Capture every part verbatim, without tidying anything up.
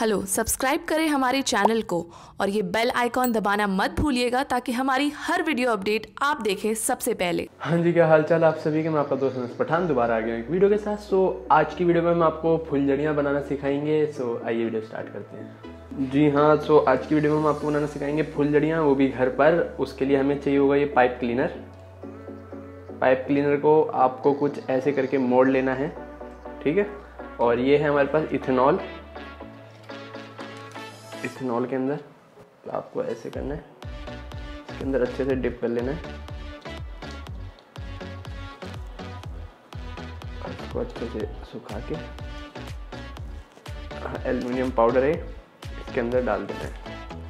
Hello, subscribe करें हमारे channel को और ये बेल आइकॉन दबाना मत भूलिएगा ताकि हमारी हर वीडियो अपडेट आप देखें सबसे पहले। हाँ जी, क्या हालचाल आप सभी के। मैं आपका दोस्त अनस पठान दोबारा आ गया एक वीडियो के साथ। सो आज की वीडियो में हम आपको फुलझड़ियाँ बनाना सिखाएंगे। सो आइए वीडियो स्टार्ट करते हैं। जी हाँ, सो आज की वीडियो में हम आपको बनाना सिखाएंगे फुलझड़ियाँ, वो भी घर पर। उसके लिए हमें चाहिए होगा ये पाइप क्लीनर। पाइप क्लीनर को आपको कुछ ऐसे करके मोड़ लेना है, ठीक है। और ये है हमारे पास इथेनॉल। इथेनॉल के अंदर आपको ऐसे करना है, इसके अंदर अच्छे से डिप कर लेना है। इसको अच्छे से सुखा के एल्युमिनियम पाउडर है, इसके अंदर डाल देना है।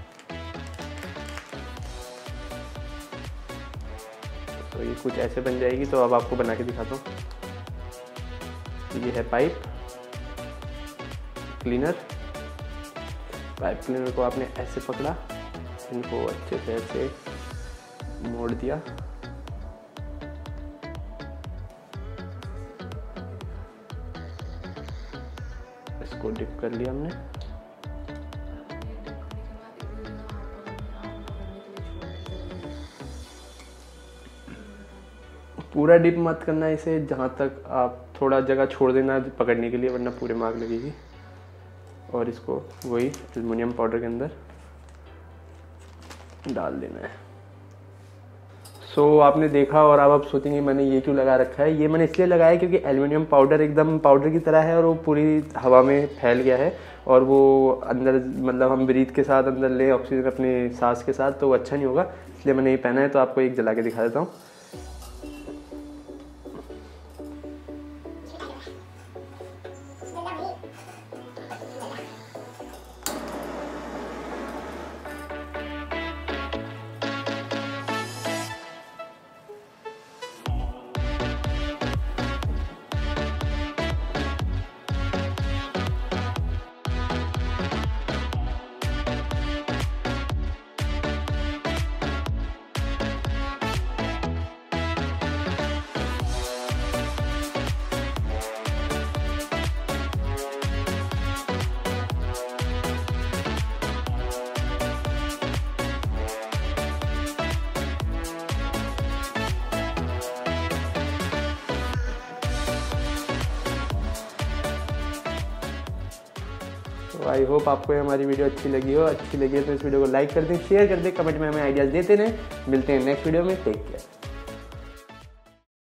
तो ये कुछ ऐसे बन जाएगी। तो अब आपको बना के दिखाता हूँ। ये है पाइप क्लीनर। पाइप क्लीनर को आपने ऐसे पकड़ा, इनको अच्छे से ऐसे मोड़ दिया। इसको डिप कर लिया हमने। पूरा डिप मत करना इसे, जहाँ तक आप थोड़ा जगह छोड़ देना पकड़ने के लिए, वरना पूरे मार्क लगेगी। और इसको वही एल्युमिनियम पाउडर के अंदर डाल देना है। सो so, आपने देखा और अब आप सोचेंगे मैंने ये क्यों लगा रखा है। ये मैंने इसलिए लगाया क्योंकि एल्युमिनियम पाउडर एकदम पाउडर की तरह है और वो पूरी हवा में फैल गया है। और वो अंदर मतलब हम ब्रीथ के साथ अंदर ले ऑक्सीजन अपने सांस के साथ, तो वो अच्छा नहीं होगा। इसलिए मैंने ये पहना है। तो आपको एक जला के दिखा देता हूँ। तो आई होप आपको हमारी वीडियो अच्छी लगी हो। अच्छी लगी है तो इस वीडियो को लाइक कर दें, शेयर कर दें, कमेंट में हमें आइडियाज़ देते रहें। मिलते हैं नेक्स्ट वीडियो में। Take care.